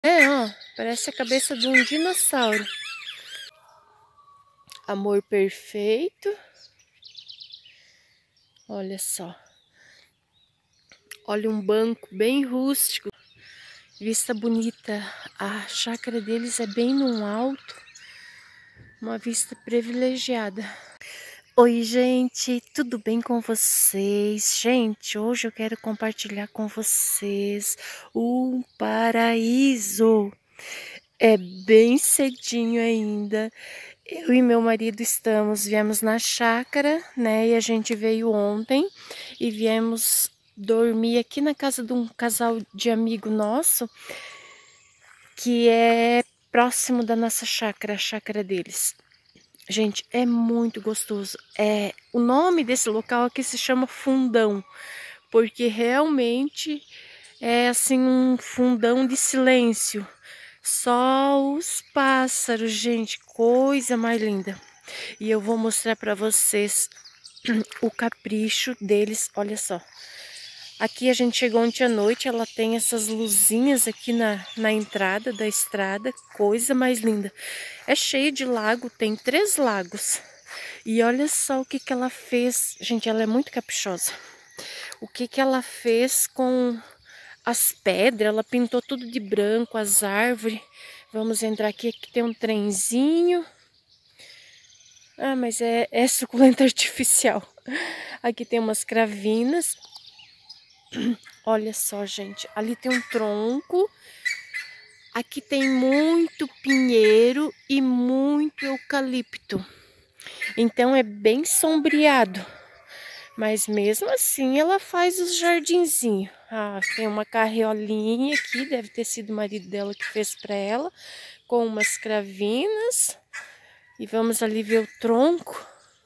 É, ó, parece a cabeça de um dinossauro. Amor perfeito. Olha só. Olha, um banco bem rústico. Vista bonita. A chácara deles é bem no alto. Uma vista privilegiada. Oi, gente, tudo bem com vocês? Gente, hoje eu quero compartilhar com vocês um paraíso. É bem cedinho ainda. Eu e meu marido viemos na chácara, né? E a gente veio ontem e viemos dormir aqui na casa de um casal de amigo nosso, que é próximo da nossa chácara, a chácara deles. Gente, é muito gostoso. O nome desse local aqui se chama Fundão, porque realmente é assim um fundão de silêncio. Só os pássaros, gente, coisa mais linda. E eu vou mostrar para vocês o capricho deles, olha só. Aqui a gente chegou ontem à noite, ela tem essas luzinhas aqui na entrada da estrada, coisa mais linda. É cheio de lago, tem 3 lagos. E olha só o que ela fez. Gente, ela é muito caprichosa. O que ela fez com as pedras, ela pintou tudo de branco, as árvores. Vamos entrar aqui, aqui tem um trenzinho. Ah, mas é suculenta artificial. Aqui tem umas cravinas. Olha só, gente. Ali tem um tronco. Aqui tem muito pinheiro e muito eucalipto. Então é bem sombreado. Mas mesmo assim ela faz os jardinzinhos. Ah, tem uma carriolinha aqui, deve ter sido o marido dela que fez para ela, com umas cravinas. E vamos ali ver o tronco.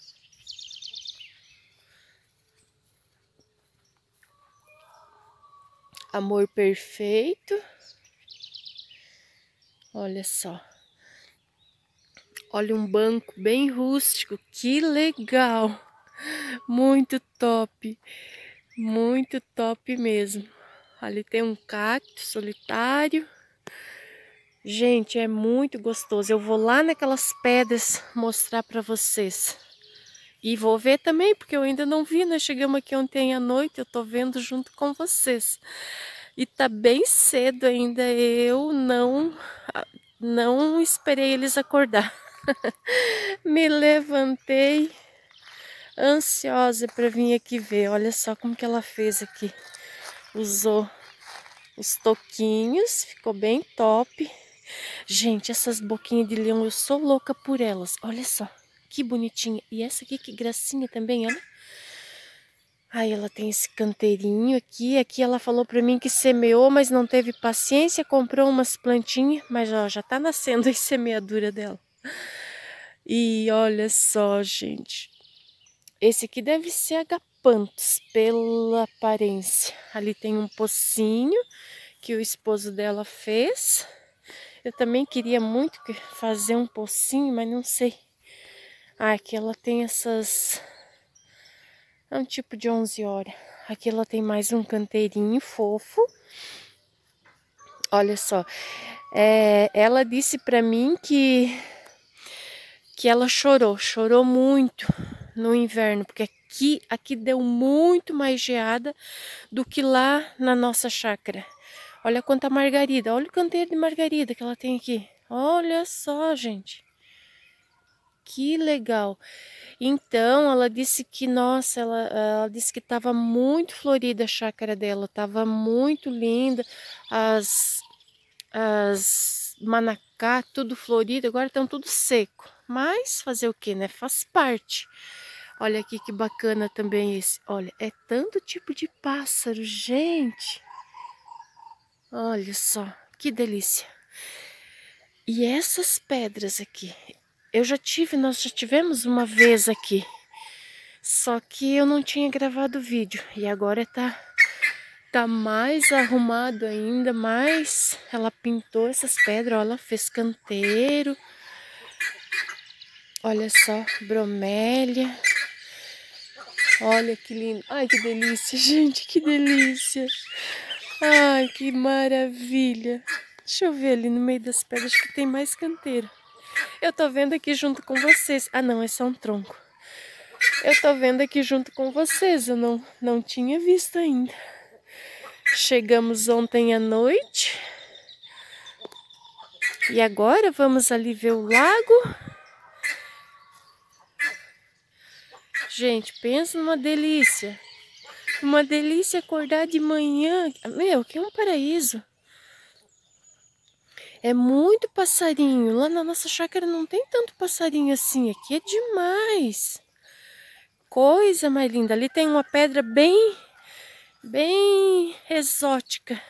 Amor perfeito. Olha só. Olha, um banco bem rústico. Que legal. Muito top. Muito top mesmo. Ali tem um cacto solitário. Gente, é muito gostoso. Eu vou lá naquelas pedras mostrar para vocês. E vou ver também, porque eu ainda não vi. Nós chegamos aqui ontem à noite. Eu tô vendo junto com vocês. E tá bem cedo ainda. Eu não esperei eles acordar. Me levantei ansiosa para vir aqui ver. Olha só como que ela fez aqui. Usou os toquinhos, ficou bem top. Gente, essas boquinhas de leão, eu sou louca por elas. Olha só, que bonitinha. E essa aqui, que gracinha também, olha. Aí ela tem esse canteirinho aqui. Aqui ela falou pra mim que semeou, mas não teve paciência. Comprou umas plantinhas, mas ó, já tá nascendo a semeadura dela. E olha só, gente. Esse aqui deve ser agapanthus, pela aparência. Ali tem um pocinho que o esposo dela fez. Eu também queria muito fazer um pocinho, mas não sei. Ah, aqui ela tem essas... É um tipo de 11 horas. Aqui ela tem mais um canteirinho fofo. Olha só. Ela disse pra mim que ela chorou muito no inverno, porque aqui deu muito mais geada do que lá na nossa chácara. Olha quanta margarida, olha o canteiro de margarida que ela tem aqui. Olha só, gente. Que legal. Então, ela disse que, nossa, ela disse que estava muito florida a chácara dela, estava muito linda. As manacá, tudo florido, agora estão tudo seco. Mas fazer o que, né? Faz parte. Olha aqui que bacana também esse. Olha, é tanto tipo de pássaro, gente. Olha só, que delícia. E essas pedras aqui, nós já tivemos uma vez aqui. Só que eu não tinha gravado vídeo. E agora tá mais arrumado ainda, mais ela pintou essas pedras, ó, ela fez canteiro. Olha só, bromélia. Olha que lindo. Ai, que delícia, gente, que delícia. Ai, que maravilha. Deixa eu ver ali no meio das pedras, acho que tem mais canteiro. Eu tô vendo aqui junto com vocês. Ah, não, é só um tronco. Eu tô vendo aqui junto com vocês, eu não tinha visto ainda. Chegamos ontem à noite. E agora vamos ali ver o lago. Gente, pensa numa delícia. Uma delícia acordar de manhã. Meu, que é um paraíso. É muito passarinho. Lá na nossa chácara não tem tanto passarinho assim. Aqui é demais. Coisa mais linda. Ali tem uma pedra bem exótica.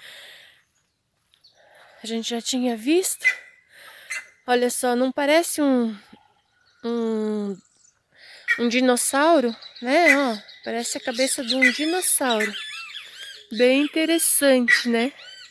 A gente já tinha visto. Olha só, não parece um dinossauro, né? Ó, parece a cabeça de um dinossauro. Bem interessante, né?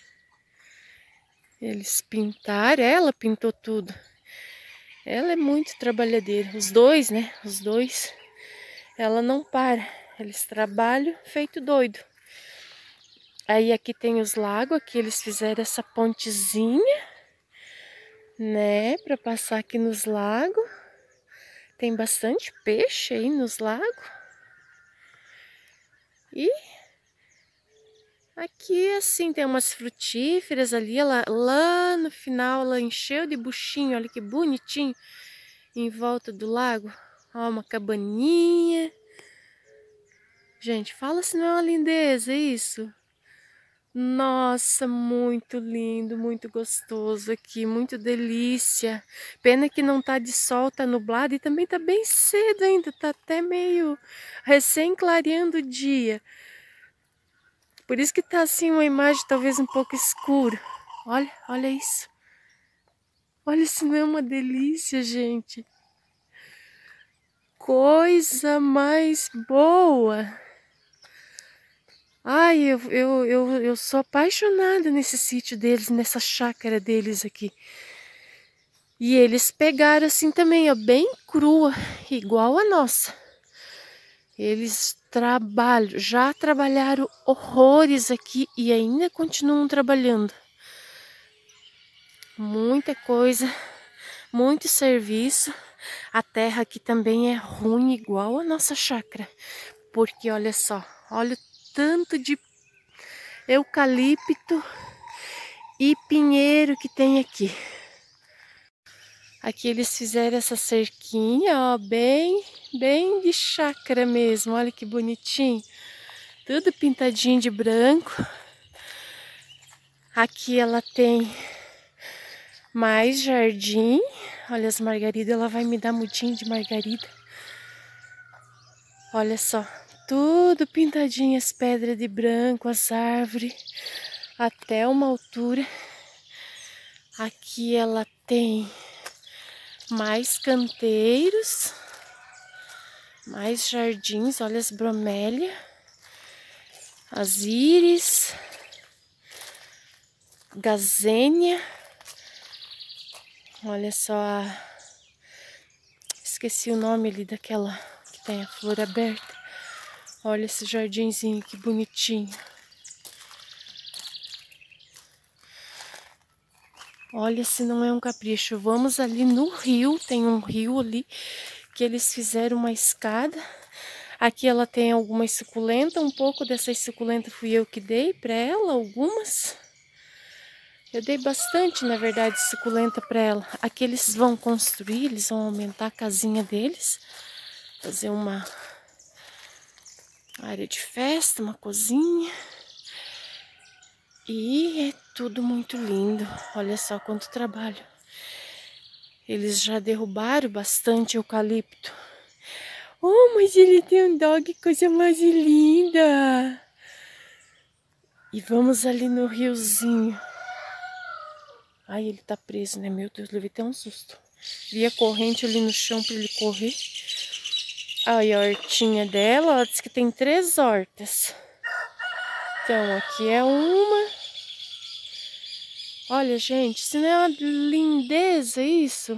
Eles pintaram, ela pintou tudo. Ela é muito trabalhadeira. Os dois, né? Os dois. Ela não para. Eles trabalham feito doido. Aí aqui tem os lagos. Aqui eles fizeram essa pontezinha, né? Para passar aqui nos lagos. Tem bastante peixe aí nos lagos. E aqui assim tem umas frutíferas ali. Ela, lá no final ela encheu de buchinho. Olha que bonitinho. Em volta do lago. Ó, uma cabaninha. Gente, fala se não é uma lindeza isso. Nossa, muito lindo, muito gostoso aqui, muito delícia. Pena que não tá de sol, tá nublado e também tá bem cedo ainda, tá até meio recém clareando o dia. Por isso que tá assim uma imagem talvez um pouco escura. Olha, olha isso. Olha se não é uma delícia, gente. Coisa mais boa. Ai, eu sou apaixonada nesse sítio deles, nessa chácara deles aqui. E eles pegaram assim também, ó, bem crua, igual a nossa. Eles já trabalharam horrores aqui e ainda continuam trabalhando. Muita coisa, muito serviço. A terra aqui também é ruim, igual a nossa chácara. Porque olha só, olha o tanto de eucalipto e pinheiro que tem aqui. Aqui eles fizeram essa cerquinha, ó, bem de chácara mesmo. Olha que bonitinho. Tudo pintadinho de branco. Aqui ela tem mais jardim. Olha as margaridas, ela vai me dar mudinho de margarida. Olha só, tudo pintadinho, as pedras de branco, as árvores, até uma altura. Aqui ela tem mais canteiros, mais jardins, olha as bromélias, as íris, gazênia. Olha só, esqueci o nome ali daquela que tem a flor aberta. Olha esse jardinzinho que bonitinho. Olha se não é um capricho. Vamos ali no rio, tem um rio ali que eles fizeram uma escada. Aqui ela tem algumas suculentas, um pouco dessas suculentas fui eu que dei para ela, algumas. Eu dei bastante, na verdade, suculenta para ela. Aqui eles vão construir, eles vão aumentar a casinha deles. Fazer uma área de festa, uma cozinha. E é tudo muito lindo. Olha só quanto trabalho. Eles já derrubaram bastante eucalipto. Oh, mas ele tem um dog, coisa mais linda. E vamos ali no riozinho. Ai, ele tá preso, né? Meu Deus, levei até um susto. Vi a corrente ali no chão para ele correr. Aí a hortinha dela, ela disse que tem 3 hortas. Então, aqui é uma. Olha, gente, se não é uma lindeza isso.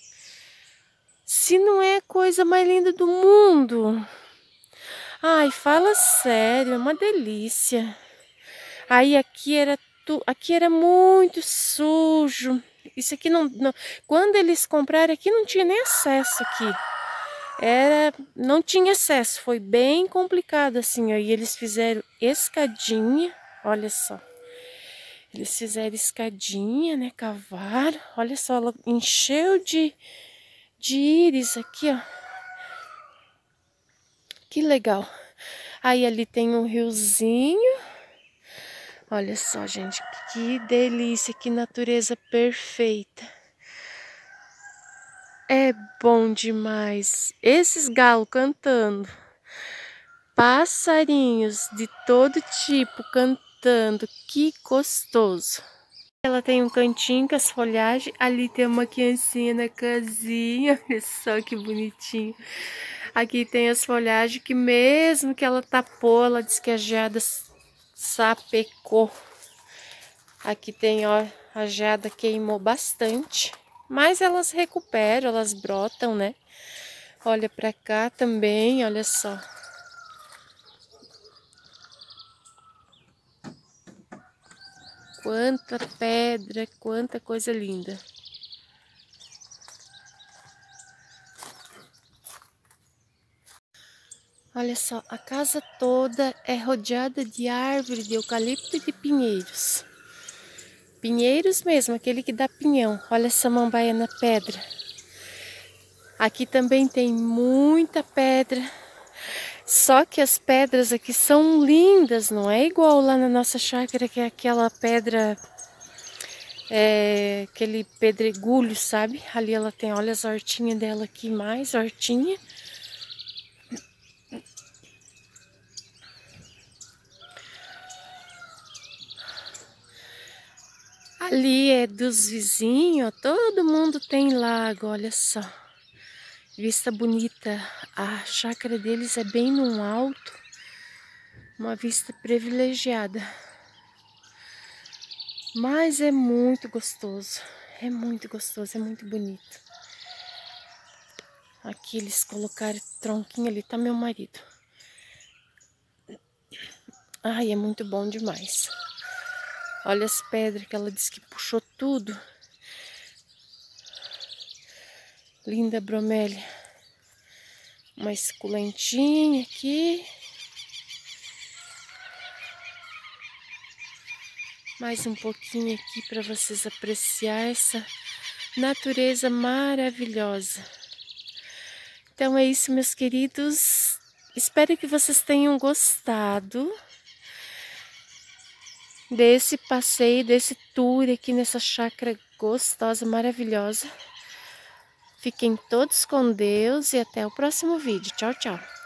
Se não é a coisa mais linda do mundo. Ai, fala sério, é uma delícia. Aí aqui era aqui era muito sujo. Isso aqui quando eles compraram aqui não tinha nem acesso aqui. Não tinha acesso, foi bem complicado assim, ó. E eles fizeram escadinha, olha só. Eles fizeram escadinha, né? Cavaram. Olha só, ela encheu de íris aqui, ó. Que legal. Aí ali tem um riozinho. Olha só, gente, que delícia, que natureza perfeita. É bom demais. Esses galos cantando. Passarinhos de todo tipo cantando. Que gostoso. Ela tem um cantinho com as folhagens. Ali tem uma criancinha na casinha. Olha só que bonitinho. Aqui tem as folhagens que mesmo que ela tapou, ela diz que a geada sapecou. Aqui tem, ó, a geada queimou bastante. Mas elas recuperam, elas brotam, né? Olha pra cá também, olha só. Quanta pedra, quanta coisa linda. Olha só, a casa toda é rodeada de árvore de eucalipto e de pinheiros. Pinheiros mesmo, aquele que dá pinhão. Olha essa samambaia na pedra. Aqui também tem muita pedra. Só que as pedras aqui são lindas, não é igual lá na nossa chácara, que é aquela pedra, aquele pedregulho, sabe? Ali ela tem, olha as hortinhas dela aqui, mais hortinha. Ali é dos vizinhos, todo mundo tem lago, olha só. Vista bonita, a chácara deles é bem no alto, uma vista privilegiada. Mas é muito gostoso, é muito gostoso, é muito bonito. Aqui eles colocaram tronquinho, ali tá meu marido. Ai, é muito bom demais. Olha as pedras que ela disse que puxou tudo. Linda bromélia. Uma suculentinha aqui. Mais um pouquinho aqui para vocês apreciar essa natureza maravilhosa. Então é isso, meus queridos. Espero que vocês tenham gostado desse passeio, desse tour aqui nessa chácara gostosa, maravilhosa. Fiquem todos com Deus e até o próximo vídeo. Tchau, tchau.